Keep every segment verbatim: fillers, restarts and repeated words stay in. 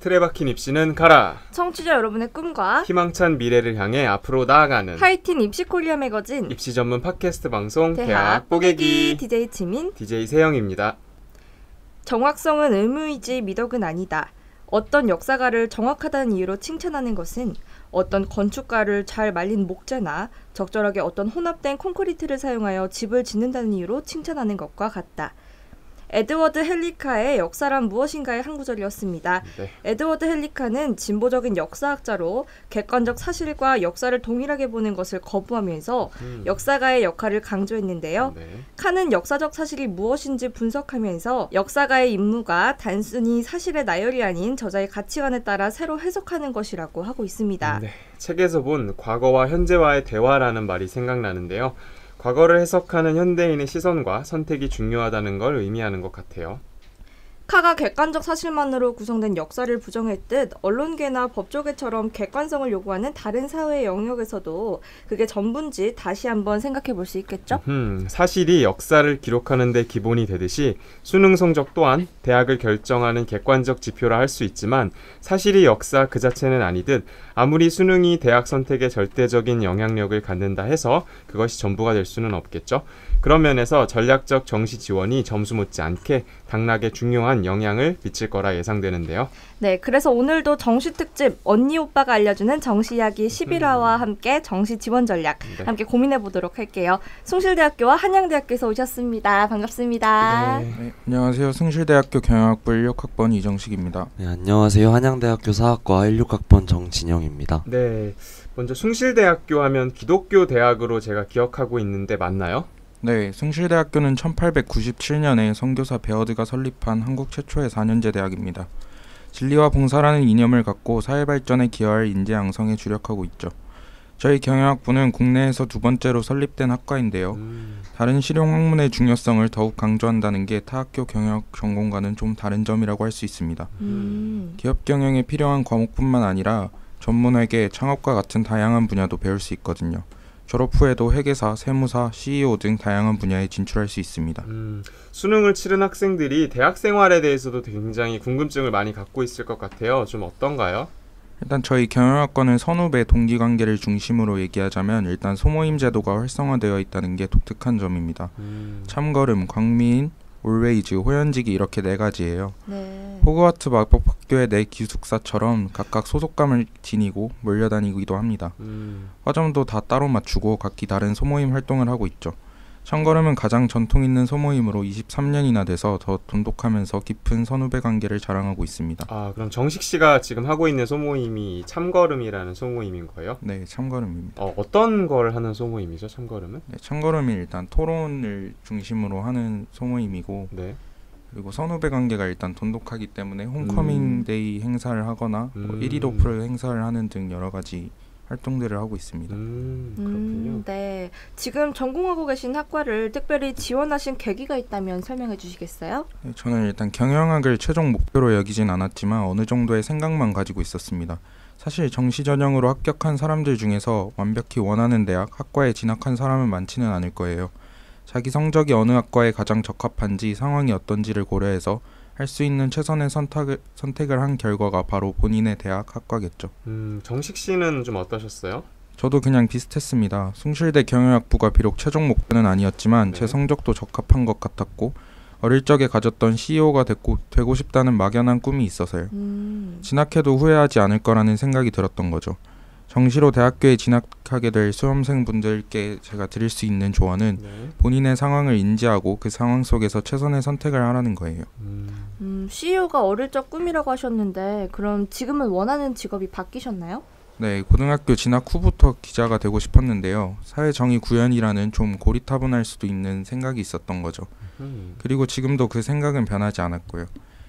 틀에 박힌 입시는 가라. 청취자 여러분의 꿈과 희망찬 미래를 향해 앞으로 나아가는 하이틴 입시코리아 매거진 입시 전문 팟캐스트 방송 대학, 대학 뽀개기 디제이 지민 디제이 세영입니다. 정확성은 의무이지 미덕은 아니다. 어떤 역사가를 정확하다는 이유로 칭찬하는 것은 어떤 건축가를 잘 말린 목재나 적절하게 어떤 혼합된 콘크리트를 사용하여 집을 짓는다는 이유로 칭찬하는 것과 같다. 에드워드 헬리카의 역사란 무엇인가의 한 구절이었습니다. 네. 에드워드 헬리카는 진보적인 역사학자로 객관적 사실과 역사를 동일하게 보는 것을 거부하면서 음. 역사가의 역할을 강조했는데요. 네. 칸은 역사적 사실이 무엇인지 분석하면서 역사가의 임무가 단순히 사실의 나열이 아닌 저자의 가치관에 따라 새로 해석하는 것이라고 하고 있습니다. 네. 책에서 본 과거와 현재와의 대화라는 말이 생각나는데요. 과거를 해석하는 현대인의 시선과 선택이 중요하다는 걸 의미하는 것 같아요. 카가 객관적 사실만으로 구성된 역사를 부정했듯 언론계나 법조계처럼 객관성을 요구하는 다른 사회의 영역에서도 그게 전부인지 다시 한번 생각해 볼 수 있겠죠? 음, 사실이 역사를 기록하는 데 기본이 되듯이 수능 성적 또한 대학을 결정하는 객관적 지표라 할 수 있지만 사실이 역사 그 자체는 아니듯 아무리 수능이 대학 선택에 절대적인 영향력을 갖는다 해서 그것이 전부가 될 수는 없겠죠. 그런 면에서 전략적 정시 지원이 점수 못지않게 당락에 중요한 영향을 미칠 거라 예상되는데요. 네, 그래서 오늘도 정시 특집 언니 오빠가 알려주는 정시 이야기 십일 화와 함께 정시 지원 전략 네. 함께 고민해 보도록 할게요. 숭실대학교와 한양대학교에서 오셨습니다. 반갑습니다. 네. 네, 안녕하세요. 숭실대학교 경영학부 일육 학번 이정식입니다. 네, 안녕하세요. 한양대학교 사학과 일육 학번 정진영입니다. 네, 먼저 숭실대학교 하면 기독교 대학으로 제가 기억하고 있는데 맞나요? 네, 숭실대학교는 천팔백구십칠 년에 선교사 베어드가 설립한 한국 최초의 사 년제 대학입니다. 진리와 봉사라는 이념을 갖고 사회발전에 기여할 인재 양성에 주력하고 있죠. 저희 경영학부는 국내에서 두 번째로 설립된 학과인데요. 음. 다른 실용학문의 중요성을 더욱 강조한다는 게 타 학교 경영학 전공과는 좀 다른 점이라고 할 수 있습니다. 음. 기업 경영에 필요한 과목뿐만 아니라 전문회계, 창업과 같은 다양한 분야도 배울 수 있거든요. 졸업 후에도 회계사, 세무사, 씨이오 등 다양한 분야에 진출할 수 있습니다. 음, 수능을 치른 학생들이 대학 생활에 대해서도 굉장히 궁금증을 많이 갖고 있을 것 같아요. 좀 어떤가요? 일단 저희 경영학과는 선후배 동기관계를 중심으로 얘기하자면 일단 소모임 제도가 활성화되어 있다는 게 독특한 점입니다. 음. 참걸음, 광미인, 올웨이즈, 호연지기 이렇게 네 가지예요. 네. 호그와트 마법학교의 네 기숙사처럼 각각 소속감을 지니고 몰려다니기도 합니다. 음. 과점도 다 따로 맞추고 각기 다른 소모임 활동을 하고 있죠. 참걸음은 가장 전통 있는 소모임으로 이십삼 년이나 돼서 더 돈독하면서 깊은 선후배 관계를 자랑하고 있습니다. 아, 그럼 정식 씨가 지금 하고 있는 소모임이 참걸음이라는 소모임인 거예요? 네, 참걸음입니다. 어, 어떤 걸 하는 소모임이죠, 참걸음은? 네, 참걸음이 일단 토론을 중심으로 하는 소모임이고 네. 그리고 선후배 관계가 일단 돈독하기 때문에 홈커밍 음. 데이 행사를 하거나 음. 뭐 일 일 오프를 행사를 하는 등 여러 가지 활동들을 하고 있습니다. 음, 그렇군요. 음, 네, 지금 전공하고 계신 학과를 특별히 지원하신 계기가 있다면 설명해 주시겠어요? 네, 저는 일단 경영학을 최종 목표로 여기진 않았지만 어느 정도의 생각만 가지고 있었습니다. 사실 정시 전형으로 합격한 사람들 중에서 완벽히 원하는 대학, 학과에 진학한 사람은 많지는 않을 거예요. 자기 성적이 어느 학과에 가장 적합한지, 상황이 어떤지를 고려해서 할 수 있는 최선의 선택을, 선택을 한 결과가 바로 본인의 대학, 학과겠죠. 음, 정식 씨는 좀 어떠셨어요? 저도 그냥 비슷했습니다. 숭실대 경영학부가 비록 최종 목표는 아니었지만 네. 제 성적도 적합한 것 같았고 어릴 적에 가졌던 씨이오가 되고, 되고 싶다는 막연한 꿈이 있어서요. 음. 진학해도 후회하지 않을 거라는 생각이 들었던 거죠. 정시로 대학교에 진학하게 될 수험생분들께 제가 드릴 수 있는 조언은 네. 본인의 상황을 인지하고 그 상황 속에서 최선의 선택을 하라는 거예요. 음. 음, 씨이오가 어릴 적 꿈이라고 하셨는데 그럼 지금은 원하는 직업이 바뀌셨나요? 네, 고등학교 진학 후부터 기자가 되고 싶었는데요. 사회정의 구현이라는 좀 고리타분할 수도 있는 생각이 있었던 거죠. 음. 그리고 지금도 그 생각은 변하지 않았고요.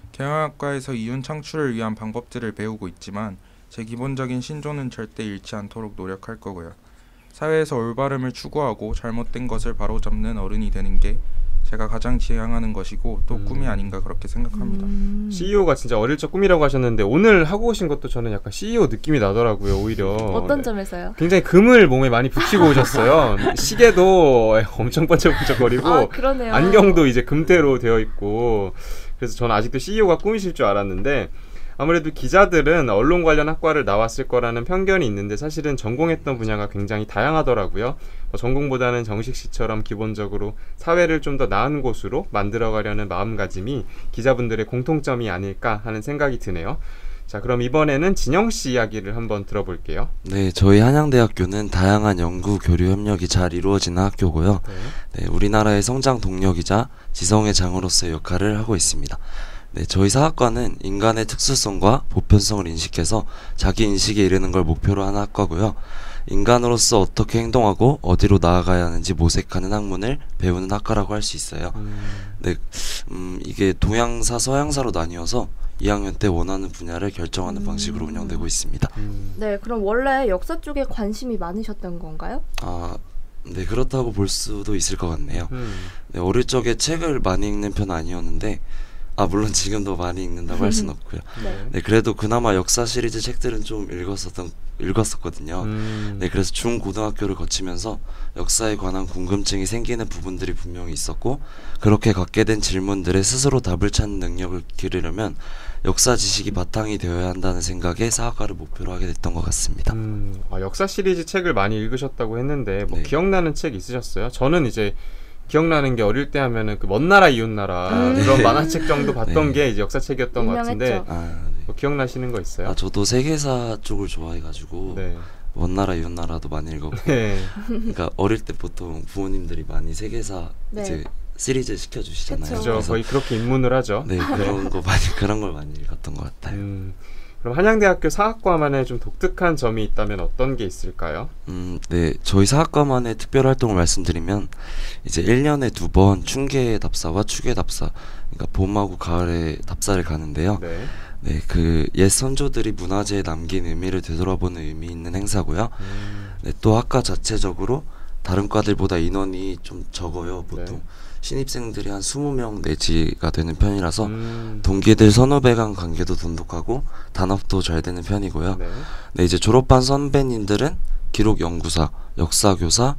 경영학과에서 이윤 창출을 위한 방법들을 배우고 있지만 제 기본적인 신조는 절대 잃지 않도록 노력할 거고요. 사회에서 올바름을 추구하고 잘못된 것을 바로잡는 어른이 되는 게 제가 가장 지향하는 것이고 또 음. 꿈이 아닌가 그렇게 생각합니다. 음. 씨이오가 진짜 어릴 적 꿈이라고 하셨는데 오늘 하고 오신 것도 저는 약간 씨이오 느낌이 나더라고요. 오히려 어떤 점에서요? 굉장히 금을 몸에 많이 붙이고 오셨어요. 시계도 엄청 번쩍번쩍거리고 아, 그러네요. 안경도 이제 금태로 되어 있고 그래서 저는 아직도 씨이오가 꿈이실 줄 알았는데 아무래도 기자들은 언론 관련 학과를 나왔을 거라는 편견이 있는데 사실은 전공했던 분야가 굉장히 다양하더라고요. 뭐 전공보다는 정식 씨처럼 기본적으로 사회를 좀 더 나은 곳으로 만들어가려는 마음가짐이 기자분들의 공통점이 아닐까 하는 생각이 드네요. 자, 그럼 이번에는 진영 씨 이야기를 한번 들어볼게요. 네, 저희 한양대학교는 다양한 연구, 교류 협력이 잘 이루어지는 학교고요. 네. 네, 우리나라의 성장 동력이자 지성의 장으로서의 역할을 하고 있습니다. 네, 저희 사학과는 인간의 특수성과 보편성을 인식해서 자기 인식에 이르는 걸 목표로 하는 학과고요. 인간으로서 어떻게 행동하고 어디로 나아가야 하는지 모색하는 학문을 배우는 학과라고 할 수 있어요. 음. 네, 음, 이게 동양사, 서양사로 나뉘어서 이 학년 때 원하는 분야를 결정하는 음. 방식으로 운영되고 있습니다. 음. 네, 그럼 원래 역사 쪽에 관심이 많으셨던 건가요? 아, 네, 그렇다고 볼 수도 있을 것 같네요. 음. 네, 어릴 적에 책을 많이 읽는 편 아니었는데, 아, 물론 지금도 많이 읽는다고 할 순 없고요. 네. 네, 그래도 그나마 역사 시리즈 책들은 좀 읽었었던, 읽었었거든요. 음. 네, 그래서 중, 고등학교를 거치면서 역사에 관한 궁금증이 생기는 부분들이 분명히 있었고, 그렇게 갖게 된 질문들에 스스로 답을 찾는 능력을 기르려면 역사 지식이 바탕이 되어야 한다는 생각에 사학과를 목표로 하게 됐던 것 같습니다. 음. 아, 역사 시리즈 책을 많이 읽으셨다고 했는데 뭐 네. 기억나는 책 있으셨어요? 저는 이제 기억나는 게 어릴 때 하면은 그 먼 나라 이웃 나라 음. 그런 만화책 정도 봤던 네. 게 이제 역사책이었던 것 같은데 유명했죠. 아, 네. 뭐 기억나시는 거 있어요? 아, 저도 세계사 쪽을 좋아해가지고 네. 먼 나라 이웃 나라도 많이 읽었고, 네. 그러니까 어릴 때 보통 부모님들이 많이 세계사 네. 이제 시리즈 시켜주시잖아요. 그쵸. 그죠. 그래서 거의 그렇게 입문을 하죠. 네, 그런 거 많이 그런 걸 많이 읽었던 것 같아요. 음. 그럼 한양대학교 사학과만의 좀 독특한 점이 있다면 어떤 게 있을까요? 음, 네, 저희 사학과만의 특별 활동을 말씀드리면 이제 일 년에 두 번 춘계 답사와 추계 답사, 그러니까 봄하고 가을에 답사를 가는데요. 네. 네, 그 옛 선조들이 문화재에 남긴 의미를 되돌아보는 의미 있는 행사고요. 음. 네, 또 학과 자체적으로 다른 과들보다 인원이 좀 적어요. 보통 네. 신입생들이 한 스무 명 내지가 되는 편이라서 음. 동기들 선후배 간 관계도 돈독하고 단합도 잘 되는 편이고요. 네. 네, 이제 졸업한 선배님들은 기록 연구사, 역사 교사,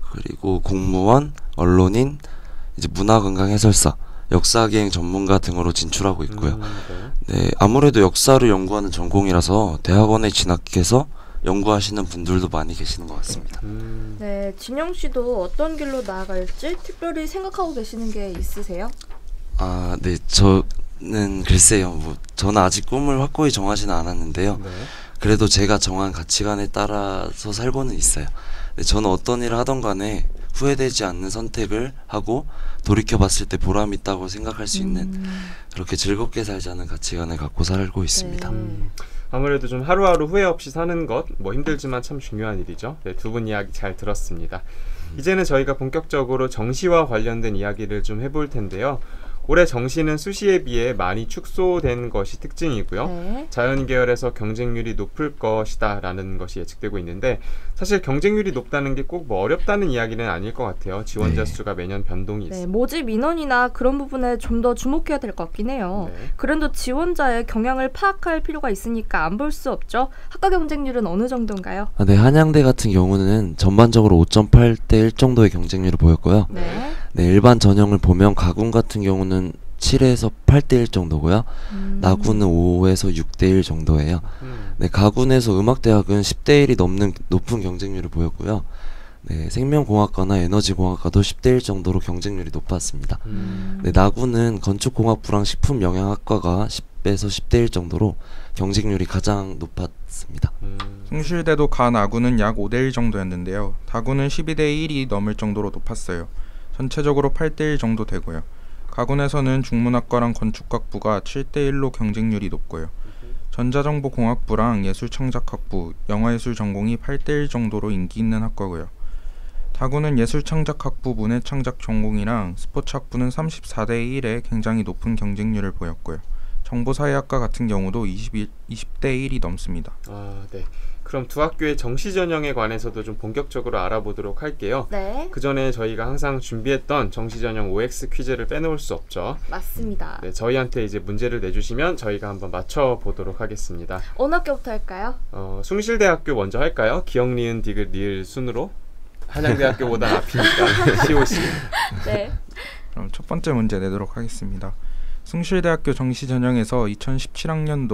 그리고 공무원, 언론인, 이제 문화관광 해설사, 역사기행 전문가 등으로 진출하고 있고요. 음, 네. 네, 아무래도 역사를 연구하는 전공이라서 대학원에 진학해서 연구하시는 분들도 많이 계시는 것 같습니다. 음. 네, 진영 씨도 어떤 길로 나아갈지 특별히 생각하고 계시는 게 있으세요? 아, 네, 저는 글쎄요, 뭐 저는 아직 꿈을 확고히 정하지는 않았는데요. 네. 그래도 제가 정한 가치관에 따라서 살고는 있어요. 네, 저는 어떤 일을 하던 간에 후회되지 않는 선택을 하고 돌이켜봤을 때 보람 있다고 생각할 수 있는 음. 그렇게 즐겁게 살자는 가치관을 갖고 살고 있습니다. 네. 음. 아무래도 좀 하루하루 후회 없이 사는 것, 뭐 힘들지만 참 중요한 일이죠. 네, 두 분 이야기 잘 들었습니다. 이제는 저희가 본격적으로 정시와 관련된 이야기를 좀 해볼 텐데요. 올해 정시는 수시에 비해 많이 축소된 것이 특징이고요. 네. 자연 계열에서 경쟁률이 높을 것이다 라는 것이 예측되고 있는데 사실 경쟁률이 높다는 게 꼭 뭐 어렵다는 이야기는 아닐 것 같아요. 지원자 네. 수가 매년 변동이 네, 있습니다. 모집 인원이나 그런 부분에 좀 더 주목해야 될 것 같긴 해요. 네. 그래도 지원자의 경향을 파악할 필요가 있으니까 안 볼 수 없죠. 학과 경쟁률은 어느 정도인가요? 아, 네, 한양대 같은 경우는 전반적으로 오 점 팔 대 일 정도의 경쟁률을 보였고요. 네. 네, 일반 전형을 보면 가군 같은 경우는 칠에서 팔 대 일 정도고요. 음. 나군은 오에서 육 대 일 정도예요. 음. 네, 가군에서 음악대학은 십 대 일이 넘는 높은 경쟁률을 보였고요. 네, 생명공학과나 에너지공학과도 십 대 일 정도로 경쟁률이 높았습니다. 음. 네, 나군은 건축공학부랑 식품영양학과가 십에서 십 대 일 정도로 경쟁률이 가장 높았습니다. 음. 숭실대도 가 나군은 약 오 대 일 정도였는데요. 다군은 십이 대 일이 넘을 정도로 높았어요. 전체적으로 팔 대 일 정도 되고요. 가군에서는 중문학과랑 건축학부가 칠 대 일로 경쟁률이 높고요. 전자정보공학부랑 예술창작학부, 영화예술 전공이 팔 대 일 정도로 인기 있는 학과고요. 다군은 예술창작학부, 문해창작 전공이랑 스포츠학부는 삼십사 대 일에 굉장히 높은 경쟁률을 보였고요. 정보사회학과 같은 경우도 이십 대 일이 넘습니다. 아, 네. 그럼 두 학교의 정시 전형에 관해서도 좀 본격적으로 알아보도록 할게요. 네, 그 전에 저희가 항상 준비했던 정시 전형 오엑스 퀴즈를 빼놓을 수 없죠. 맞습니다. 네, 저희한테 이제 문제를 내주시면 저희가 한번 맞춰보도록 하겠습니다. 어느 학교부터 할까요? 어, 숭실대학교 먼저 할까요? 기억, 니은, 디귿, 리을 순으로? 한양대학교보다 앞이니까 씨오씨. 네. 그럼 첫 번째 문제 내도록 하겠습니다. 숭실대학교 정시 전형에서 이천십칠 학년도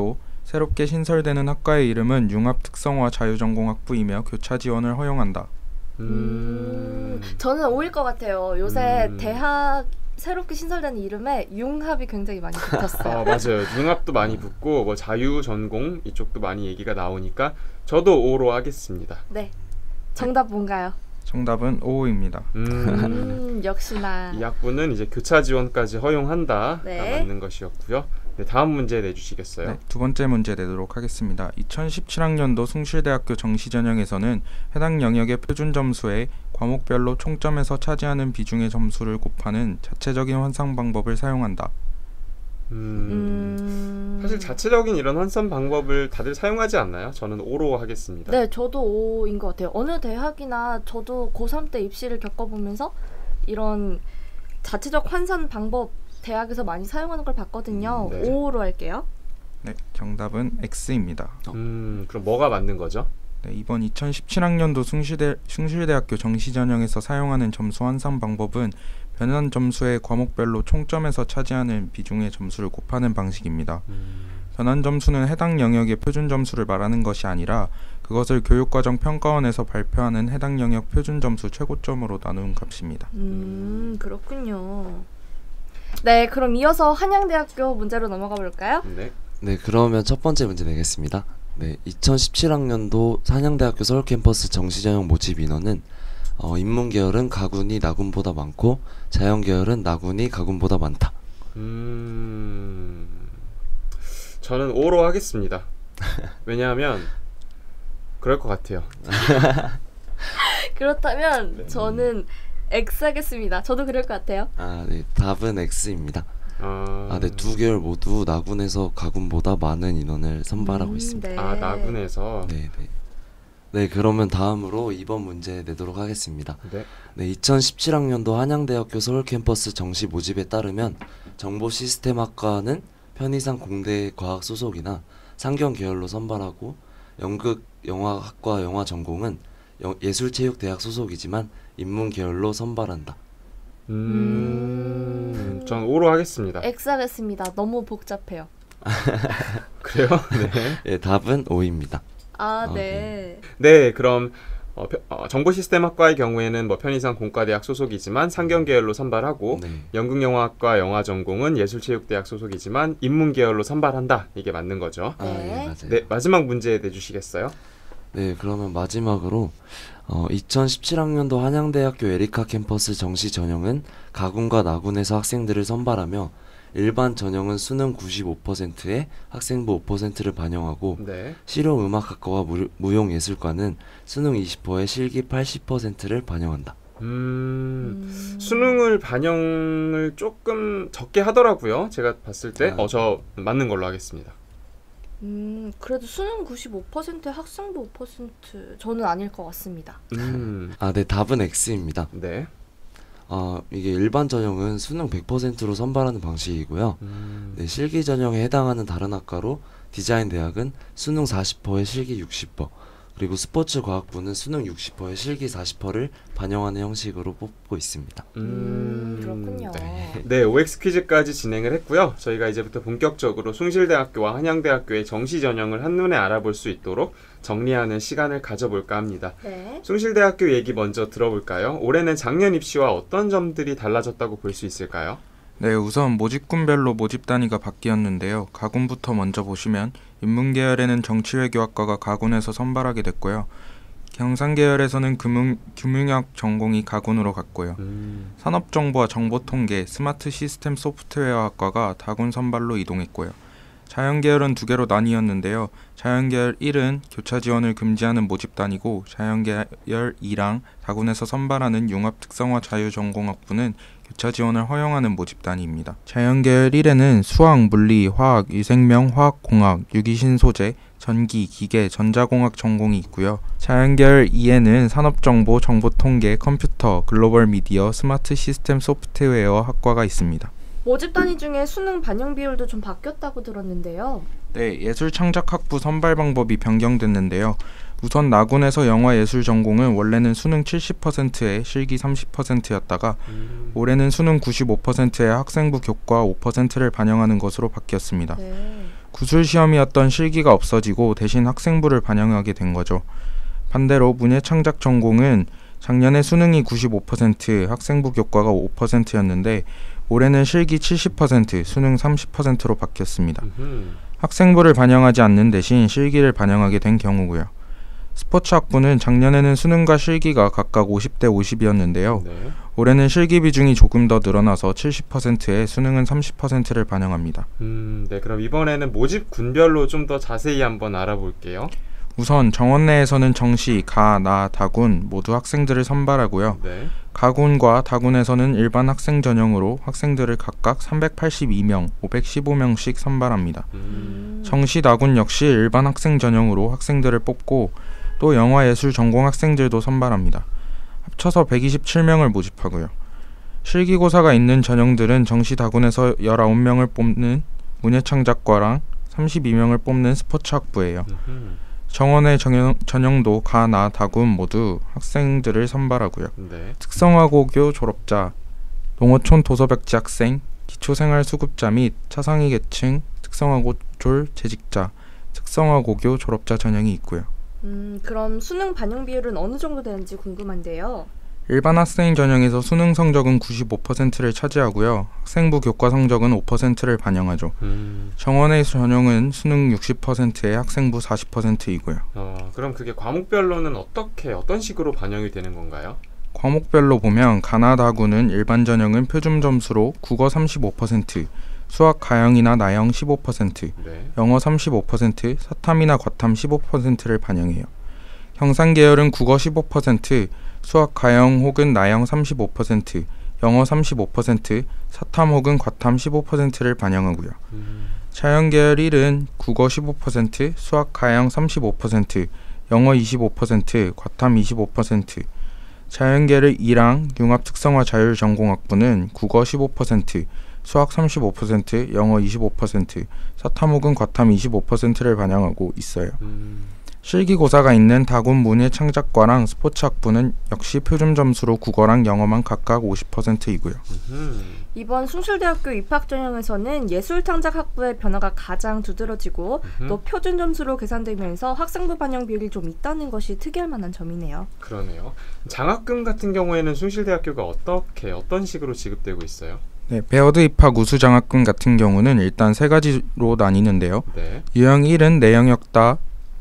새롭게 신설되는 학과의 이름은 융합특성화 자유전공학부이며 교차 지원을 허용한다. 음, 저는 오일 것 같아요. 요새 음. 대학 새롭게 신설된 이름에 융합이 굉장히 많이 붙었어요. 아, 맞아요. 융합도 많이 붙고 뭐 자유 전공 이쪽도 많이 얘기가 나오니까 저도 오로 하겠습니다. 네, 정답 뭔가요? 정답은 오입니다. 음, 음, 역시나. 이 학부는 이제 교차 지원까지 허용한다가 네. 맞는 것이었고요. 네, 다음 문제 내주시겠어요? 네, 두 번째 문제 내도록 하겠습니다. 이천십칠 학년도 숭실대학교 정시전형에서는 해당 영역의 표준 점수에 과목별로 총점에서 차지하는 비중의 점수를 곱하는 자체적인 환산 방법을 사용한다. 음, 음... 사실 자체적인 이런 환산 방법을 다들 사용하지 않나요? 저는 오로 하겠습니다. 네, 저도 오인 것 같아요. 어느 대학이나 저도 고삼 때 입시를 겪어보면서 이런 자체적 환산 방법 대학에서 많이 사용하는 걸 봤거든요. 음, 네. 오로 할게요. 네, 정답은 X입니다. 음, 그럼 뭐가 맞는 거죠? 네, 이번 이천십칠 학년도 숭실대, 숭실대학교 정시전형에서 사용하는 점수 환산 방법은 변환 점수의 과목별로 총점에서 차지하는 비중의 점수를 곱하는 방식입니다. 음, 변환 점수는 해당 영역의 표준 점수를 말하는 것이 아니라 그것을 교육과정 평가원에서 발표하는 해당 영역 표준 점수 최고점으로 나눈 값입니다. 음, 그렇군요. 네, 그럼 이어서 한양대학교 문제로 넘어가 볼까요? 네. 네, 그러면 첫 번째 문제 내겠습니다. 네, 이천십칠 학년도 한양대학교 서울 캠퍼스 정시전형 모집 인원은 어, 인문계열은 가군이 나군보다 많고 자연계열은 나군이 가군보다 많다. 음, 저는 오로 하겠습니다. 왜냐하면 그럴 것 같아요. 그렇다면 네. 저는 X 하겠습니다. 저도 그럴 것 같아요. 아, 네, 답은 X입니다. 아, 아, 네, 두 계열 모두 나군에서 가군보다 많은 인원을 선발하고 음, 있습니다. 네. 아, 나군에서. 네, 네. 네, 그러면 다음으로 이 번 문제 내도록 하겠습니다. 네. 네, 이천십칠 학년도 한양대학교 서울 캠퍼스 정시 모집에 따르면 정보시스템학과는 편의상 공대 과학 소속이나 상경 계열로 선발하고 연극 영화학과 영화 전공은 여, 예술체육대학 소속이지만 인문 계열로 선발한다. 음, 전 오로 하겠습니다. X 하겠습니다. 너무 복잡해요. 그래요? 네. 예, 답은 오입니다. 아, 아, 네. 네, 그럼 어, 펴- 어, 정보시스템학과의 경우에는 뭐 편의상 공과대학 소속이지만 상경 계열로 선발하고 네. 연극영화학과 영화 전공은 예술체육대학 소속이지만 인문 계열로 선발한다. 이게 맞는 거죠. 아, 네. 예, 맞아요. 네, 마지막 문제 내주시겠어요? 네, 그러면 마지막으로 어, 이천십칠 학년도 한양대학교 에리카 캠퍼스 정시 전형은 가군과 나군에서 학생들을 선발하며 일반 전형은 수능 구십오 퍼센트에 학생부 오 퍼센트를 반영하고 네. 실용음악학과와 무, 무용예술과는 수능 이십 퍼센트에 실기 팔십 퍼센트를 반영한다. 음, 음. 수능을 반영을 조금 적게 하더라고요. 제가 봤을 때. 아. 어, 저 맞는 걸로 하겠습니다. 음, 그래도 수능 구십오 퍼센트, 학생부 오 퍼센트 저는 아닐 것 같습니다. 음, 아, 네, 답은 X입니다. 네. 아, 이게 일반 전형은 수능 백 퍼센트로 선발하는 방식이고요. 음, 네, 실기 전형에 해당하는 다른 학과로 디자인 대학은 수능 사십 퍼센트에 실기 육십 퍼센트, 그리고 스포츠 과학부는 수능 육십 퍼센트에 실기 사십 퍼센트를 반영하는 형식으로 뽑고 있습니다. 음, 그렇군요. 네. 네, 오엑스 퀴즈까지 진행을 했고요. 저희가 이제부터 본격적으로 숭실대학교와 한양대학교의 정시 전형을 한눈에 알아볼 수 있도록 정리하는 시간을 가져볼까 합니다. 네. 숭실대학교 얘기 먼저 들어볼까요? 올해는 작년 입시와 어떤 점들이 달라졌다고 볼 수 있을까요? 네, 우선 모집군별로 모집 단위가 바뀌었는데요. 가군부터 먼저 보시면 인문계열에는 정치외교학과가 가군에서 선발하게 됐고요. 경상계열에서는 금융, 금융학 전공이 가군으로 갔고요. 음, 산업정보와 정보통계, 스마트 시스템 소프트웨어학과가 다군 선발로 이동했고요. 자연계열은 두 개로 나뉘었는데요. 자연계열 일은 교차 지원을 금지하는 모집단이고 자연계열 이랑 다군에서 선발하는 융합특성화 자유전공학부는 교차 지원을 허용하는 모집단위입니다. 자연계열 일에는 수학, 물리, 화학, 위생명, 화학공학, 유기신소재, 전기, 기계, 전자공학 전공이 있고요. 자연계열 이에는 산업정보, 정보통계, 컴퓨터, 글로벌 미디어, 스마트 시스템 소프트웨어 학과가 있습니다. 모집 단위 중에 수능 반영 비율도 좀 바뀌었다고 들었는데요. 네, 예술창작학부 선발 방법이 변경됐는데요. 우선 나군에서 영화예술 전공은 원래는 수능 칠십 퍼센트에 실기 삼십 퍼센트였다가 음, 올해는 수능 구십오 퍼센트에 학생부 교과 오 퍼센트를 반영하는 것으로 바뀌었습니다. 네. 구술시험이었던 실기가 없어지고 대신 학생부를 반영하게 된 거죠. 반대로 문예창작 전공은 작년에 수능이 구십오 퍼센트, 학생부 교과가 오 퍼센트였는데 올해는 실기 칠십 퍼센트, 수능 삼십 퍼센트로 바뀌었습니다. 음흠. 학생부를 반영하지 않는 대신 실기를 반영하게 된 경우고요. 스포츠학부는 작년에는 수능과 실기가 각각 오십 대 오십이었는데요. 네. 올해는 실기 비중이 조금 더 늘어나서 칠십 퍼센트에 수능은 삼십 퍼센트를 반영합니다. 음, 네, 그럼 이번에는 모집 군별로 좀 더 자세히 한번 알아볼게요. 우선 정원 내에서는 정시, 가, 나, 다군 모두 학생들을 선발하고요. 네. 가군과 다군에서는 일반 학생 전형으로 학생들을 각각 삼백팔십이 명, 오백십오 명씩 선발합니다. 음. 정시, 다군 역시 일반 학생 전형으로 학생들을 뽑고 또 영화예술 전공 학생들도 선발합니다. 합쳐서 백이십칠 명을 모집하고요. 실기고사가 있는 전형들은 정시, 다군에서 십구 명을 뽑는 문예창작과랑 삼십이 명을 뽑는 스포츠학부예요. 음흠. 정원의 전형, 전형도 가, 나, 다군 모두 학생들을 선발하고요. 네. 특성화고교 졸업자, 농어촌 도서백지 학생, 기초생활수급자 및 차상위 계층, 특성화고졸 재직자, 특성화고교 졸업자 전형이 있고요. 음, 그럼 수능 반영 비율은 어느 정도 되는지 궁금한데요. 일반 학생 전형에서 수능 성적은 구십오 퍼센트를 차지하고요. 학생부 교과 성적은 오 퍼센트를 반영하죠. 음. 정원의 전형은 수능 육십 퍼센트에 학생부 사십 퍼센트이고요. 어, 그럼 그게 과목별로는 어떻게 어떤 식으로 반영이 되는 건가요? 과목별로 보면 가나다구는 일반 전형은 표준 점수로 국어 삼십오 퍼센트, 수학 가형이나 나형 십오 퍼센트, 네. 영어 삼십오 퍼센트, 사탐이나 과탐 십오 퍼센트를 반영해요. 형상계열은 국어 십오 퍼센트, 수학 가형 혹은 나형 삼십오 퍼센트, 영어 삼십오 퍼센트, 사탐 혹은 과탐 십오 퍼센트를 반영하고요. 음. 자연계열 일은 국어 십오 퍼센트, 수학 가형 삼십오 퍼센트, 영어 이십오 퍼센트, 과탐 이십오 퍼센트. 자연계열 이랑 융합특성화 자율전공학부는 국어 십오 퍼센트, 수학 삼십오 퍼센트, 영어 이십오 퍼센트, 사탐 혹은 과탐 이십오 퍼센트를 반영하고 있어요. 음. 실기고사가 있는 다군 문예창작과랑 스포츠학부는 역시 표준 점수로 국어랑 영어만 각각 오십 퍼센트이고요. 음흠. 이번 숭실대학교 입학 전형에서는 예술창작학부의 변화가 가장 두드러지고 음흠. 또 표준 점수로 계산되면서 학생부 반영 비율이 좀 있다는 것이 특이할 만한 점이네요. 그러네요. 장학금 같은 경우에는 숭실대학교가 어떻게 어떤 식으로 지급되고 있어요? 네, 베어드 입학 우수 장학금 같은 경우는 일단 세 가지로 나뉘는데요. 네. 유형 일은 내 영역 다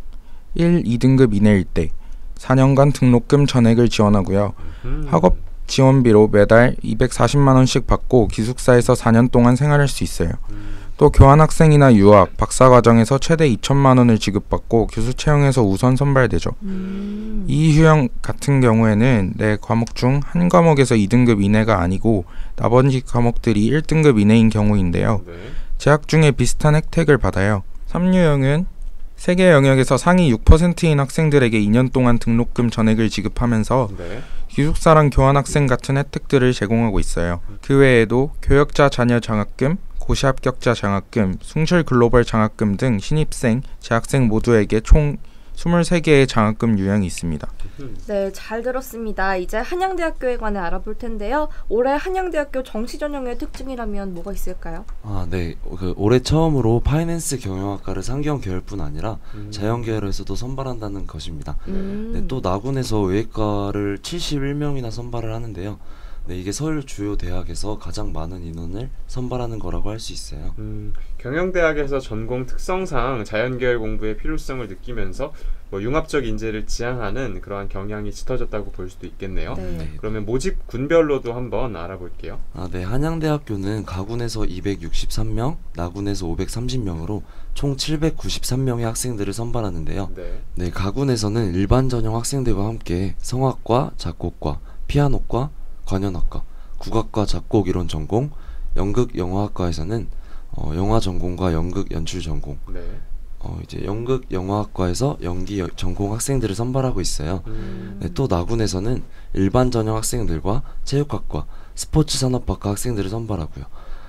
일, 이 등급 이내일 때 사 년간 등록금 전액을 지원하고요. 음. 학업 지원비로 매달 이백사십만 원씩 받고 기숙사에서 사 년 동안 생활할 수 있어요. 음. 또 교환학생이나 유학, 박사과정에서 최대 이천만 원을 지급받고 교수 채용에서 우선 선발되죠. 음. 이 유형 같은 경우에는 내 과목 중 한 과목에서 이 등급 이내가 아니고 나머지 과목들이 일 등급 이내인 경우인데요. 네. 재학 중에 비슷한 혜택을 받아요. 삼 유형은 세 개 영역에서 상위 육 퍼센트인 학생들에게 이 년 동안 등록금 전액을 지급하면서 네. 기숙사랑 교환학생 같은 혜택들을 제공하고 있어요. 그 외에도 교역자 자녀 장학금, 고시 합격자 장학금, 숭실 글로벌 장학금 등 신입생, 재학생 모두에게 총 스물세 개의 장학금 유형이 있습니다. 네, 잘 들었습니다. 이제 한양대학교에 관해 알아볼 텐데요. 올해 한양대학교 정시 전형의 특징이라면 뭐가 있을까요? 아, 네. 그 올해 처음으로 파이낸스 경영학과를 상경 계열뿐 아니라 음. 자연 계열에서도 선발한다는 것입니다. 음. 네, 또 나군에서 외과를 칠십일 명이나 선발을 하는데요. 네, 이게 서울 주요 대학에서 가장 많은 인원을 선발하는 거라고 할 수 있어요. 음, 경영대학에서 전공 특성상 자연계열 공부의 필요성을 느끼면서 뭐 융합적 인재를 지향하는 그러한 경향이 짙어졌다고 볼 수도 있겠네요. 네. 네. 그러면 모집 군별로도 한번 알아볼게요. 아, 네. 한양대학교는 가군에서 이백육십삼 명, 나군에서 오백삼십 명으로 총 칠백구십삼 명의 학생들을 선발하는데요. 네. 네, 가군에서는 일반 전형 학생들과 함께 성악과, 작곡과, 피아노과, 관현악과, 국악과 작곡 이론 전공, 연극 영화학과에서는 어, 영화 전공과 연극 연출 전공, 네. 어, 이제 연극 영화학과에서 연기 여, 전공 학생들을 선발하고 있어요. 음. 네, 또 나군에서는 일반 전형 학생들과 체육학과, 스포츠 산업학과 학생들을 선발하고요.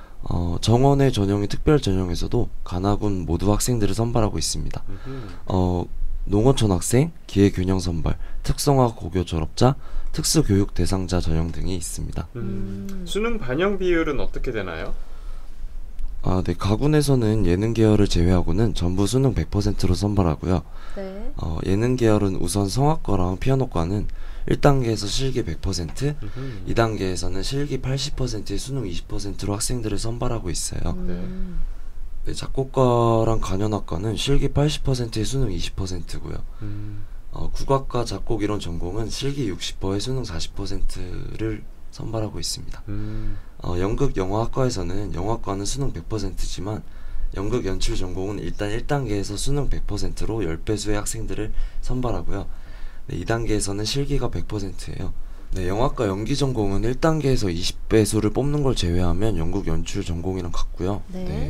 어, 정원의 전형인 특별 전형에서도 가나군 모두 학생들을 선발하고 있습니다. 음흠. 어, 농어촌 학생, 기회균형 선발, 특성화 고교 졸업자, 특수교육 대상자 전형 등이 있습니다. 음. 음. 수능 반영 비율은 어떻게 되나요? 아, 네. 가군에서는 예능 계열을 제외하고는 전부 수능 백 퍼센트로 선발하고요. 네. 어, 예능 계열은 우선 성악과랑 피아노과는 일 단계에서 실기 백 퍼센트, 음흠. 이 단계에서는 실기 팔십 퍼센트에 수능 이십 퍼센트로 학생들을 선발하고 있어요. 음. 네, 작곡가랑 간현악과는 실기 팔십 퍼센트에 수능 이십 퍼센트고요. 음. 어, 국악과 작곡 이런 전공은 실기 육십 퍼센트에 수능 사십 퍼센트를 선발하고 있습니다. 음. 어, 연극 영화학과에서는 영화과는 수능 백 퍼센트지만 연극 연출 전공은 일단 일 단계에서 수능 백 퍼센트로 십 배수의 학생들을 선발하고요. 네, 이 단계에서는 실기가 백 퍼센트예요. 네, 영화과 연기 전공은 일 단계에서 이십 배수를 뽑는 걸 제외하면 연극 연출 전공이랑 같고요. 네. 네,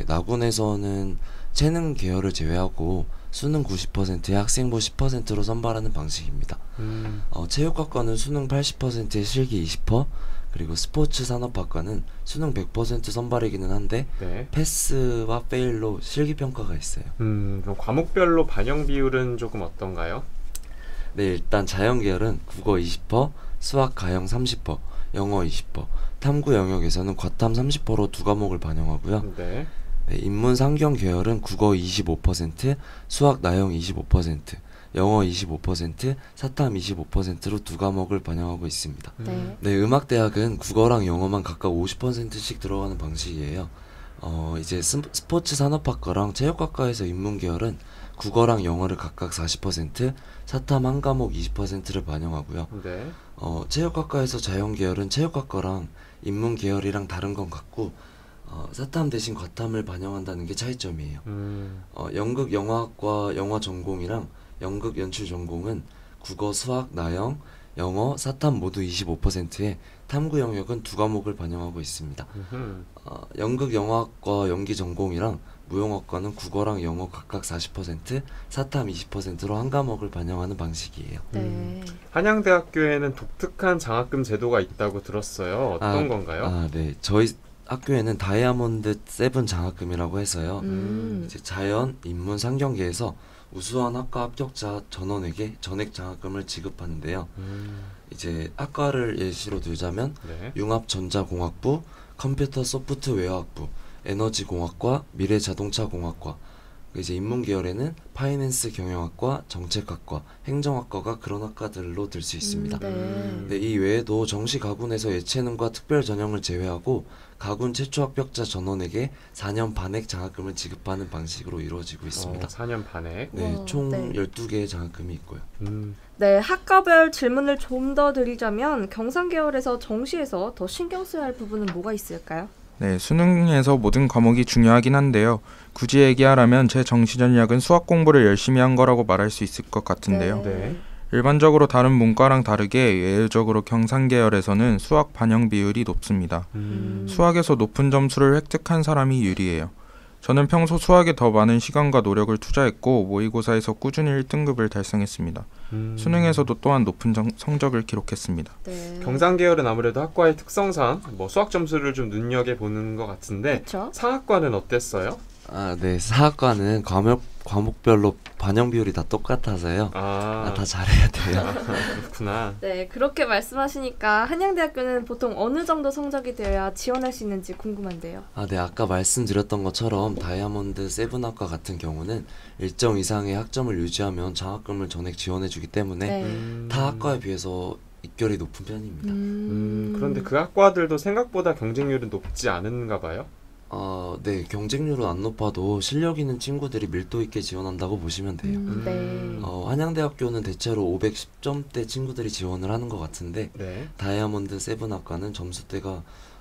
나군에서는 재능 계열을 제외하고 수능 구십 퍼센트에 학생부 십 퍼센트로 선발하는 방식입니다. 음. 어, 체육학과는 수능 팔십 퍼센트에 실기 이십 퍼센트, 그리고 스포츠 산업학과는 수능 백 퍼센트 선발이기는 한데 네. 패스와 페일로 실기평가가 있어요. 음, 그럼 과목별로 반영 비율은 조금 어떤가요? 네, 일단 자연계열은 국어 이십 퍼센트, 수학 가형 삼십 퍼센트, 영어 이십 퍼센트, 탐구 영역에서는 과탐 삼십 퍼센트로 두 과목을 반영하고요. 네. 네, 인문상경 계열은 국어 이십오 퍼센트, 수학 나형 이십오 퍼센트, 영어 이십오 퍼센트, 사탐 이십오 퍼센트로 두 과목을 반영하고 있습니다. 네. 네, 음악대학은 국어랑 영어만 각각 오십 퍼센트씩 들어가는 방식이에요. 어, 이제 스, 스포츠 산업학과랑 체육학과에서 인문계열은 국어랑 영어를 각각 사십 퍼센트, 사탐 한 과목 이십 퍼센트를 반영하고요. 네. 어, 체육학과에서 자연계열은 체육학과랑 인문계열이랑 다른 건 같고 어, 사탐 대신 과탐을 반영한다는 게 차이점이에요. 음. 어, 연극 영화학과 영화 전공이랑 연극 연출 전공은 국어, 수학, 나형, 영어, 사탐 모두 이십오 퍼센트에 탐구 영역은 두 과목을 반영하고 있습니다. 음흠. 어, 연극 영화학과 연기 전공이랑 무용학과는 국어랑 영어 각각 사십 퍼센트, 사탐 이십 퍼센트로 한 과목을 반영하는 방식이에요. 네. 한양대학교에는 독특한 장학금 제도가 있다고 들었어요. 어떤 아, 건가요? 아, 네. 저희 학교에는 다이아몬드 세븐 장학금이라고 해서요. 음. 이제 자연, 인문, 상경계에서 우수한 학과 합격자 전원에게 전액 장학금을 지급하는데요. 음. 이제 학과를 예시로 들자면 네. 융합전자공학부, 컴퓨터 소프트웨어학부, 에너지공학과, 미래자동차공학과, 이제 인문계열에는 파이낸스 경영학과, 정책학과, 행정학과가 그런 학과들로 들 수 있습니다. 음, 네, 네. 이 외에도 정시 가군에서 예체능과 특별 전형을 제외하고 가군 최초 합격자 전원에게 사 년 반액 장학금을 지급하는 방식으로 이루어지고 있습니다. 어, 사 년 반액. 네, 우와, 총 네. 열두 개의 장학금이 있고요. 음. 네, 학과별 질문을 좀 더 드리자면 경상계열에서 정시에서 더 신경 써야 할 부분은 뭐가 있을까요? 네, 수능에서 모든 과목이 중요하긴 한데요. 굳이 얘기하라면 제 정시 전략은 수학 공부를 열심히 한 거라고 말할 수 있을 것 같은데요. 네. 일반적으로 다른 문과랑 다르게 예외적으로 경상계열에서는 수학 반영 비율이 높습니다. 음. 수학에서 높은 점수를 획득한 사람이 유리해요. 저는 평소 수학에 더 많은 시간과 노력을 투자했고 모의고사에서 꾸준히 일 등급을 달성했습니다. 음. 수능에서도 또한 높은 정, 성적을 기록했습니다. 네. 경상계열은 아무래도 학과의 특성상 뭐 수학 점수를 좀 눈여겨보는 것 같은데 그렇죠. 상학과는 어땠어요? 아, 네, 사학과는 과목 과목별로 반영 비율이 다 똑같아서요. 아, 아, 다 잘해야 돼요. 아, 그렇구나. 네, 그렇게 말씀하시니까 한양대학교는 보통 어느 정도 성적이 되어야 지원할 수 있는지 궁금한데요. 아, 네, 아까 말씀드렸던 것처럼 다이아몬드 세븐학과 같은 경우는 일정 이상의 학점을 유지하면 장학금을 전액 지원해주기 때문에 네. 음. 타 학과에 비해서 입결이 높은 편입니다. 음, 그런데 그 학과들도 생각보다 경쟁률은 높지 않은가 봐요. 어, 네, 경쟁률은 안 높아도 실력 있는 친구들이 밀도 있게 지원한다고 보시면 돼요. 음, 네. 어, 한양대학교는 대체로 오백십 점대 친구들이 지원을 하는 것 같은데 네. 다이아몬드 세븐학과는 점수대가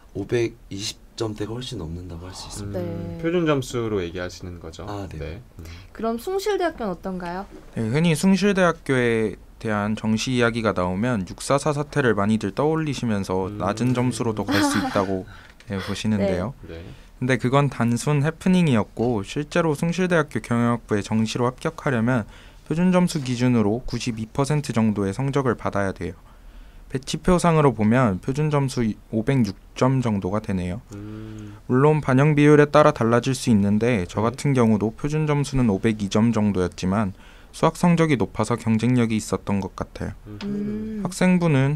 오백이십 점대가 훨씬 넘는다고 할 수 있습니다. 음, 네. 표준 점수로 얘기하시는 거죠. 아, 네. 네. 음. 그럼 숭실대학교는 어떤가요? 네, 흔히 숭실대학교에 대한 정시 이야기가 나오면 육사사 사태를 많이들 떠올리시면서 음. 낮은 점수로도 갈 수 있다고 네, 보시는데요. 네. 근데 그건 단순 해프닝이었고 실제로 숭실대학교 경영학부에 정시로 합격하려면 표준 점수 기준으로 구십이 퍼센트 정도의 성적을 받아야 돼요. 배치표상으로 보면 표준 점수 오백육 점 정도가 되네요. 음. 물론 반영 비율에 따라 달라질 수 있는데 저 네. 같은 경우도 표준 점수는 오백이 점 정도였지만 수학 성적이 높아서 경쟁력이 있었던 것 같아요. 음. 음. 학생부는 학,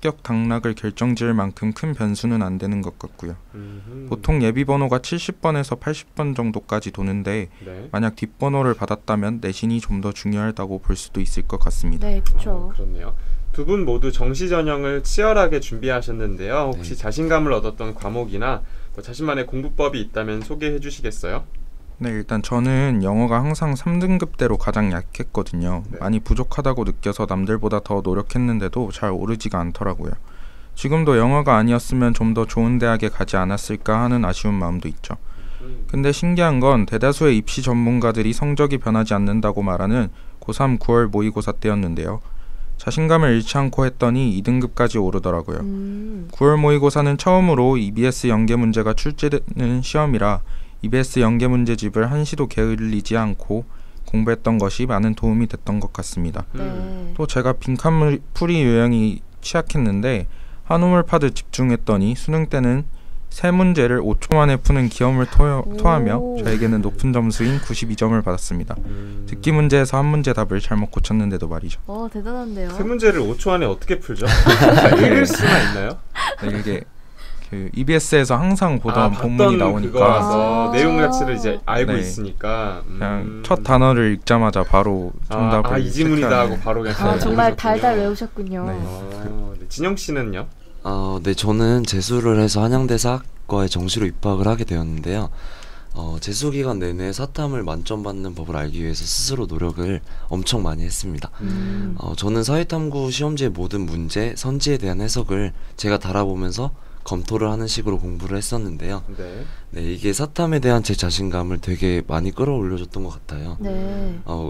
합격 당락을 결정지을 만큼 큰 변수는 안 되는 것 같고요. 음흠. 보통 예비 번호가 칠십 번에서 팔십 번 정도까지 도는데 네. 만약 뒷번호를 받았다면 내신이 좀 더 중요하다고 볼 수도 있을 것 같습니다. 네, 그렇죠. 어, 그렇네요. 두 분 모두 정시 전형을 치열하게 준비하셨는데요. 혹시 네. 자신감을 얻었던 과목이나 뭐 자신만의 공부법이 있다면 소개해 주시겠어요? 네, 일단 저는 영어가 항상 삼 등급대로 가장 약했거든요. 네. 많이 부족하다고 느껴서 남들보다 더 노력했는데도 잘 오르지가 않더라고요. 지금도 영어가 아니었으면 좀 더 좋은 대학에 가지 않았을까 하는 아쉬운 마음도 있죠. 음. 근데 신기한 건 대다수의 입시 전문가들이 성적이 변하지 않는다고 말하는 고삼 구월 모의고사 때였는데요. 자신감을 잃지 않고 했더니 이 등급까지 오르더라고요. 음. 구월 모의고사는 처음으로 이비에스 연계 문제가 출제되는 시험이라 이비에스 연계 문제집을 한시도 게을리지 않고 공부했던 것이 많은 도움이 됐던 것 같습니다. 음. 네. 또 제가 빈칸 풀이 유형이 취약했는데 한우물 파드 집중했더니 수능 때는 세 문제를 오 초 만에 푸는 기염을 토, 토하며 오. 저에게는 높은 점수인 구십이 점을 받았습니다. 음. 듣기 문제에서 한 문제 답을 잘못 고쳤는데도 말이죠. 어, 대단한데요. 세 문제를 오 초 안에 어떻게 풀죠? 읽을 수가 있나요? 네, 이게 그 이비에스에서 항상 보던 아, 본문이 봤던 나오니까 그거라서 아. 내용 자체를 이제 알고 네. 있으니까 음. 그냥 첫 단어를 읽자마자 바로 정답을 아, 아, 이 지문이다 체크하는. 하고 바로 그냥 아, 네. 정말 모르셨군요. 달달 외우셨군요. 네. 아, 네. 진영 씨는요? 어, 네, 저는 재수를 해서 한양대 사학과에 정시로 입학을 하게 되었는데요. 어, 재수 기간 내내 사탐을 만점 받는 법을 알기 위해서 스스로 노력을 엄청 많이 했습니다. 음. 어, 저는 사회탐구 시험지의 모든 문제, 선지에 대한 해석을 제가 달아보면서 검토를 하는 식으로 공부를 했었는데요. 네. 네, 이게 사탐에 대한 제 자신감을 되게 많이 끌어올려줬던 것 같아요. 네. 어,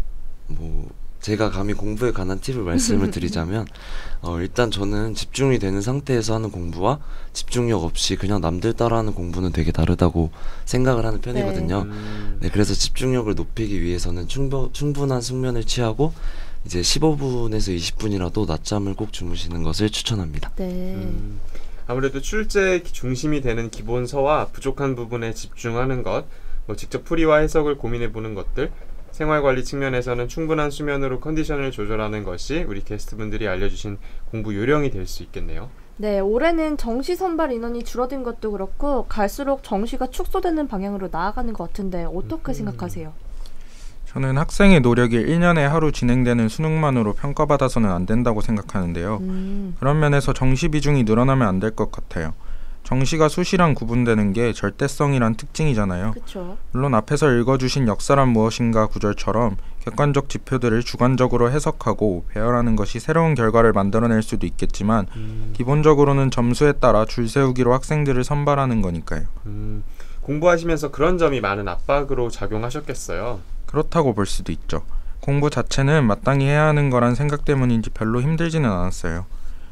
뭐 제가 감히 공부에 관한 팁을 말씀을 드리자면 어, 일단 저는 집중이 되는 상태에서 하는 공부와 집중력 없이 그냥 남들 따라하는 공부는 되게 다르다고 생각을 하는 편이거든요. 음. 네, 그래서 집중력을 높이기 위해서는 충분, 충분한 숙면을 취하고 이제 십오 분에서 이십 분이라도 낮잠을 꼭 주무시는 것을 추천합니다. 네. 음. 아무래도 출제 중심이 되는 기본서와 부족한 부분에 집중하는 것, 뭐 직접 풀이와 해석을 고민해 보는 것들, 생활관리 측면에서는 충분한 수면으로 컨디션을 조절하는 것이 우리 게스트분들이 알려주신 공부 요령이 될 수 있겠네요. 네, 올해는 정시 선발 인원이 줄어든 것도 그렇고 갈수록 정시가 축소되는 방향으로 나아가는 것 같은데 어떻게 음. 생각하세요? 저는 학생의 노력이 일 년에 하루 진행되는 수능만으로 평가받아서는 안 된다고 생각하는데요. 음. 그런 면에서 정시 비중이 늘어나면 안 될 것 같아요. 정시가 수시랑 구분되는 게 절대성이란 특징이잖아요. 그렇죠. 물론 앞에서 읽어주신 역사란 무엇인가 구절처럼 객관적 지표들을 주관적으로 해석하고 배열하는 것이 새로운 결과를 만들어낼 수도 있겠지만 음. 기본적으로는 점수에 따라 줄 세우기로 학생들을 선발하는 거니까요. 음. 공부하시면서 그런 점이 많은 압박으로 작용하셨겠어요. 그렇다고 볼 수도 있죠. 공부 자체는 마땅히 해야 하는 거란 생각 때문인지 별로 힘들지는 않았어요.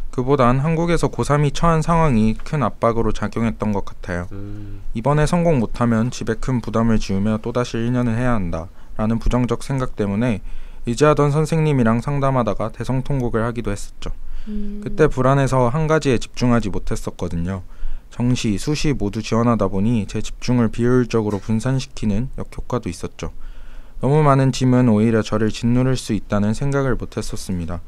그보단 한국에서 고삼이 처한 상황이 큰 압박으로 작용했던 것 같아요. 음. 이번에 성공 못하면 집에 큰 부담을 지우며 또다시 일 년을 해야 한다 라는 부정적 생각 때문에 의지하던 선생님이랑 상담하다가 대성통곡을 하기도 했었죠. 음. 그때 불안해서 한 가지에 집중하지 못했었거든요. 정시, 수시 모두 지원하다 보니 제 집중을 비효율적으로 분산시키는 역효과도 있었죠. 너무 많은 짐은 오히려 저를 짓누를 수 있다는 생각을 못했었습니다.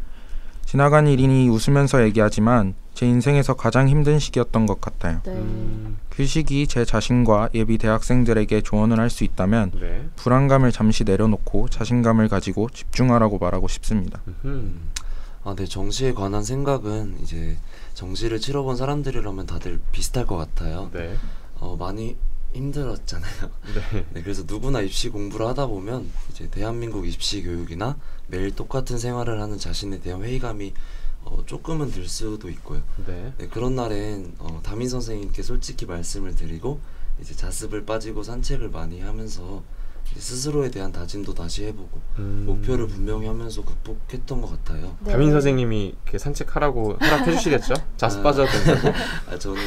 지나간 일이니 웃으면서 얘기하지만 제 인생에서 가장 힘든 시기였던 것 같아요. 네. 음. 그 시기 제 자신과 예비 대학생들에게 조언을 할 수 있다면 네. 불안감을 잠시 내려놓고 자신감을 가지고 집중하라고 말하고 싶습니다. 음. 아, 네, 정시에 관한 생각은 이제 정시를 치러본 사람들이라면 다들 비슷할 것 같아요. 네. 어, 많이 힘들었잖아요. 네. 네, 그래서 누구나 입시 공부를 하다 보면 이제 대한민국 입시 교육이나 매일 똑같은 생활을 하는 자신에 대한 회의감이 어, 조금은 들 수도 있고요. 네. 네, 그런 날엔 어, 담임 선생님께 솔직히 말씀을 드리고 이제 자습을 빠지고 산책을 많이 하면서 이제 스스로에 대한 다짐도 다시 해보고 음. 목표를 분명히 하면서 극복했던 것 같아요. 네. 담임 선생님이 이렇게 산책하라고 허락해 주시겠죠? 자습 아. 빠져도 된다고? 아, 저는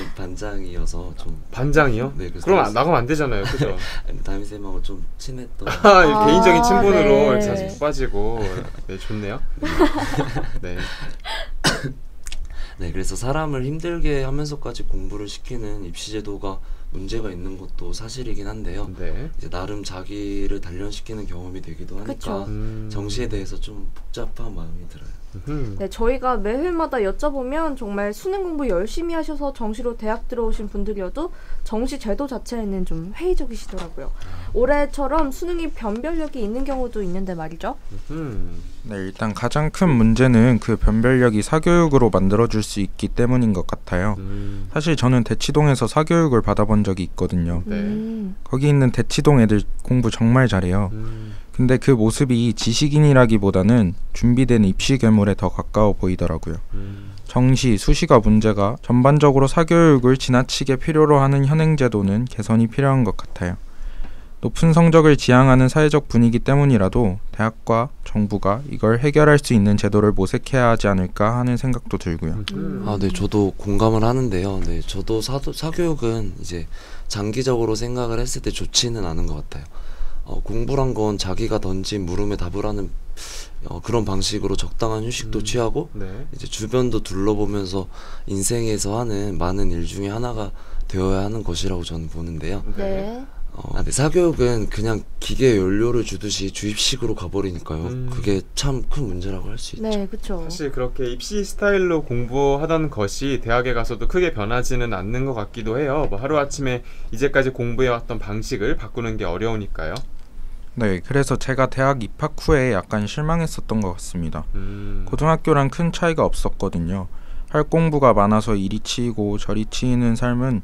반장이어서 좀 반장이요? 네, 그래서 그럼 안- 나가면 안 되잖아요, 그죠? 담임 쌤하고 좀 친했던. 아, 아, 개인적인 친분으로 네. 자습 빠지고 네, 좋네요. 네. 네, 그래서 사람을 힘들게 하면서까지 공부를 시키는 입시 제도가 문제가 있는 것도 사실이긴 한데요. 네. 이제 나름 자기를 단련시키는 경험이 되기도 하니까 그쵸. 음. 정시에 대해서 좀 복잡한 마음이 들어요. 음. 네, 저희가 매회마다 여쭤보면 정말 수능 공부 열심히 하셔서 정시로 대학 들어오신 분들이어도 정시 제도 자체에는 좀 회의적이시더라고요. 올해처럼 수능이 변별력이 있는 경우도 있는데 말이죠. 음. 네, 일단 가장 큰 문제는 그 변별력이 사교육으로 만들어줄 수 있기 때문인 것 같아요. 음. 사실 저는 대치동에서 사교육을 받아본 적이 있거든요. 네. 음, 거기 있는 대치동 애들 공부 정말 잘해요. 음. 근데 그 모습이 지식인이라기보다는 준비된 입시 괴물에 더 가까워 보이더라고요. 음. 정시, 수시가 문제가 전반적으로 사교육을 지나치게 필요로 하는 현행제도는 개선이 필요한 것 같아요. 높은 성적을 지향하는 사회적 분위기 때문이라도 대학과 정부가 이걸 해결할 수 있는 제도를 모색해야 하지 않을까 하는 생각도 들고요. 음. 아, 네, 저도 공감을 하는데요. 네, 저도 사도, 사교육은 이제 장기적으로 생각을 했을 때 좋지는 않은 것 같아요. 어, 공부란 건 자기가 던진 물음에 답을 하는 어, 그런 방식으로 적당한 휴식도 음. 취하고 네. 이제 주변도 둘러보면서 인생에서 하는 많은 일 중에 하나가 되어야 하는 것이라고 저는 보는데요. 네. 어, 아, 네, 사교육은 그냥 기계에 연료를 주듯이 주입식으로 가버리니까요. 음. 그게 참 큰 문제라고 할 수 있죠. 네, 그쵸. 사실 그렇게 입시 스타일로 공부하던 것이 대학에 가서도 크게 변하지는 않는 것 같기도 해요. 뭐 하루아침에 이제까지 공부해왔던 방식을 바꾸는 게 어려우니까요. 네, 그래서 제가 대학 입학 후에 약간 실망했었던 것 같습니다. 음. 고등학교랑 큰 차이가 없었거든요. 할 공부가 많아서 이리 치이고 저리 치이는 삶은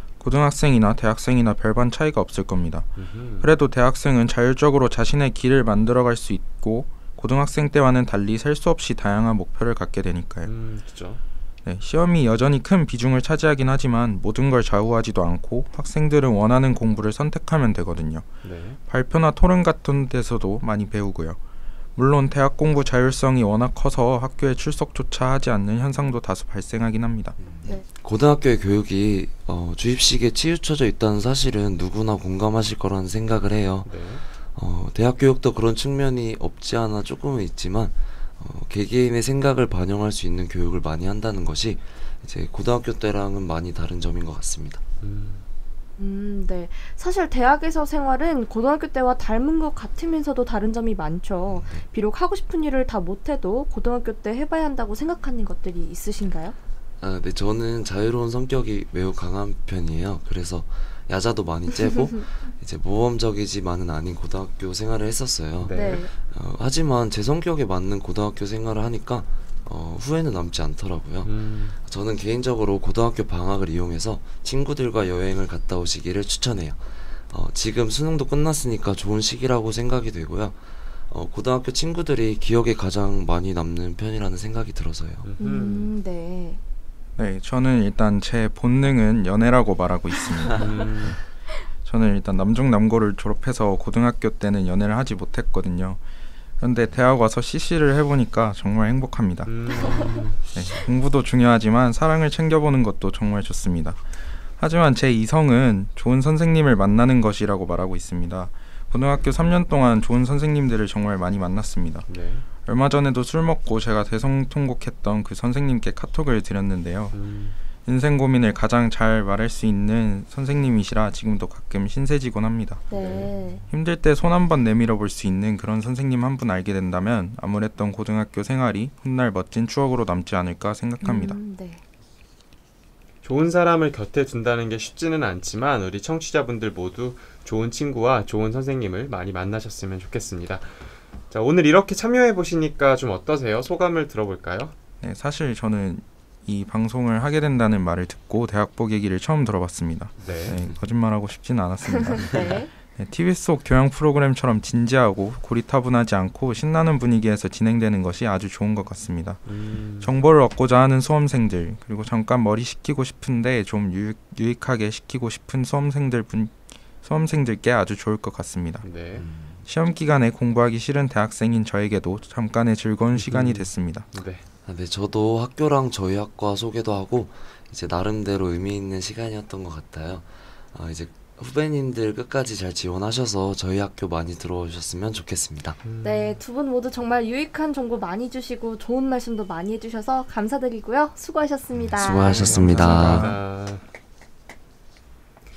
고등학생이나 대학생이나 별반 차이가 없을 겁니다. 음흠. 그래도 대학생은 자율적으로 자신의 길을 만들어갈 수 있고 고등학생 때와는 달리 셀 수 없이 다양한 목표를 갖게 되니까요. 음, 그렇죠. 네, 시험이 여전히 큰 비중을 차지하긴 하지만 모든 걸 좌우하지도 않고 학생들은 원하는 공부를 선택하면 되거든요. 네. 발표나 토론 같은 데서도 많이 배우고요. 물론 대학 공부 자율성이 워낙 커서 학교에 출석조차 하지 않는 현상도 다소 발생하긴 합니다. 네. 고등학교의 교육이 어, 주입식에 치우쳐져 있다는 사실은 누구나 공감하실 거라는 생각을 해요. 네. 어, 대학 교육도 그런 측면이 없지 않아 조금은 있지만 어, 개개인의 생각을 반영할 수 있는 교육을 많이 한다는 것이 이제 고등학교 때랑은 많이 다른 점인 것 같습니다. 음. 음, 네. 사실 대학에서 생활은 고등학교 때와 닮은 것 같으면서도 다른 점이 많죠. 비록 하고 싶은 일을 다 못해도 고등학교 때 해봐야 한다고 생각하는 것들이 있으신가요? 아, 네, 저는 자유로운 성격이 매우 강한 편이에요. 그래서 야자도 많이 째고 이제 모험적이지만은 아닌 고등학교 생활을 했었어요. 네. 어, 하지만 제 성격에 맞는 고등학교 생활을 하니까 어, 후회는 남지 않더라고요. 음. 저는 개인적으로 고등학교 방학을 이용해서 친구들과 여행을 갔다 오시기를 추천해요. 어, 지금 수능도 끝났으니까 좋은 시기라고 생각이 되고요. 어, 고등학교 친구들이 기억에 가장 많이 남는 편이라는 생각이 들어서요. 음흠. 음, 네. 네, 저는 일단 제 본능은 연애라고 말하고 있습니다. 음. 저는 일단 남중남고를 졸업해서 고등학교 때는 연애를 하지 못했거든요. 그런데 대학 와서 씨씨를 해보니까 정말 행복합니다. 음. 네, 공부도 중요하지만 사랑을 챙겨보는 것도 정말 좋습니다. 하지만 제 이성은 좋은 선생님을 만나는 것이라고 말하고 있습니다. 고등학교 삼 년 동안 좋은 선생님들을 정말 많이 만났습니다. 네. 얼마 전에도 술 먹고 제가 대성통곡했던 그 선생님께 카톡을 드렸는데요. 음. 인생 고민을 가장 잘 말할 수 있는 선생님이시라 지금도 가끔 신세지곤 합니다. 네. 힘들 때 손 한 번 내밀어 볼 수 있는 그런 선생님 한 분 알게 된다면 아무랬던 고등학교 생활이 훗날 멋진 추억으로 남지 않을까 생각합니다. 음, 네. 좋은 사람을 곁에 둔다는 게 쉽지는 않지만 우리 청취자분들 모두 좋은 친구와 좋은 선생님을 많이 만나셨으면 좋겠습니다. 자, 오늘 이렇게 참여해 보시니까 좀 어떠세요? 소감을 들어볼까요? 네, 사실 저는 이 방송을 하게 된다는 말을 듣고 대학복 얘기를 처음 들어봤습니다. 네. 네, 거짓말하고 싶지는 않았습니다. 네. 네, 티비 속 교양 프로그램처럼 진지하고 고리타분하지 않고 신나는 분위기에서 진행되는 것이 아주 좋은 것 같습니다. 음. 정보를 얻고자 하는 수험생들, 그리고 잠깐 머리 식히고 싶은데 좀 유익, 유익하게 식히고 싶은 수험생들 분, 수험생들께 아주 좋을 것 같습니다. 네. 시험 기간에 공부하기 싫은 대학생인 저에게도 잠깐의 즐거운 시간이 음. 됐습니다. 네. 아, 네, 저도 학교랑 저희 학과 소개도 하고 이제 나름대로 의미 있는 시간이었던 것 같아요. 아, 이제 후배님들 끝까지 잘 지원하셔서 저희 학교 많이 들어오셨으면 좋겠습니다. 음. 네, 두 분 모두 정말 유익한 정보 많이 주시고 좋은 말씀도 많이 해주셔서 감사드리고요. 수고하셨습니다. 수고하셨습니다. 감사합니다.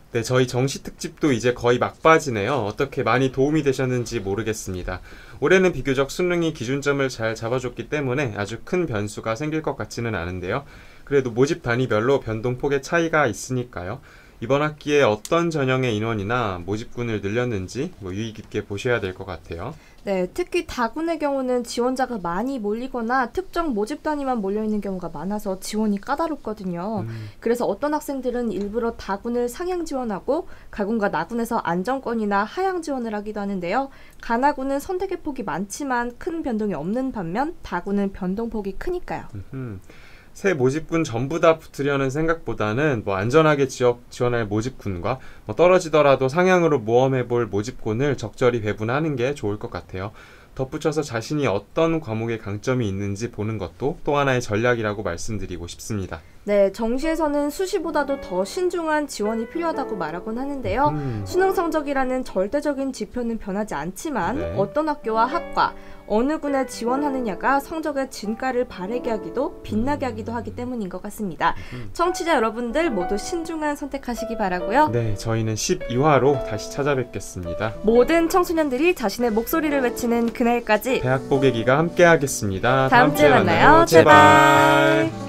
네, 저희 정시 특집도 이제 거의 막바지네요. 어떻게 많이 도움이 되셨는지 모르겠습니다. 올해는 비교적 수능이 기준점을 잘 잡아줬기 때문에 아주 큰 변수가 생길 것 같지는 않은데요. 그래도 모집 단위별로 변동폭의 차이가 있으니까요. 이번 학기에 어떤 전형의 인원이나 모집군을 늘렸는지 뭐 유의 깊게 보셔야 될 것 같아요. 네, 특히 다군의 경우는 지원자가 많이 몰리거나 특정 모집 단위만 몰려있는 경우가 많아서 지원이 까다롭거든요. 음. 그래서 어떤 학생들은 일부러 다군을 상향 지원하고 가군과 나군에서 안정권이나 하향 지원을 하기도 하는데요. 가나군은 선택의 폭이 많지만 큰 변동이 없는 반면 다군은 변동폭이 크니까요. 음흠. 새 모집군 전부 다 붙으려는 생각보다는 뭐 안전하게 지역 지원할 모집군과 뭐 떨어지더라도 상향으로 모험해볼 모집군을 적절히 배분하는 게 좋을 것 같아요. 덧붙여서 자신이 어떤 과목에 강점이 있는지 보는 것도 또 하나의 전략이라고 말씀드리고 싶습니다. 네, 정시에서는 수시보다도 더 신중한 지원이 필요하다고 말하곤 하는데요. 음. 수능 성적이라는 절대적인 지표는 변하지 않지만 네. 어떤 학교와 학과, 어느 군에 지원하느냐가 성적의 진가를 바래게 하기도 빛나게 하기도 하기 때문인 것 같습니다. 음. 청취자 여러분들 모두 신중한 선택하시기 바라고요. 네, 저희는 십이 화로 다시 찾아뵙겠습니다. 모든 청소년들이 자신의 목소리를 외치는 그날까지 대학 보계기가 함께하겠습니다. 다음 주에 만나요. 제발.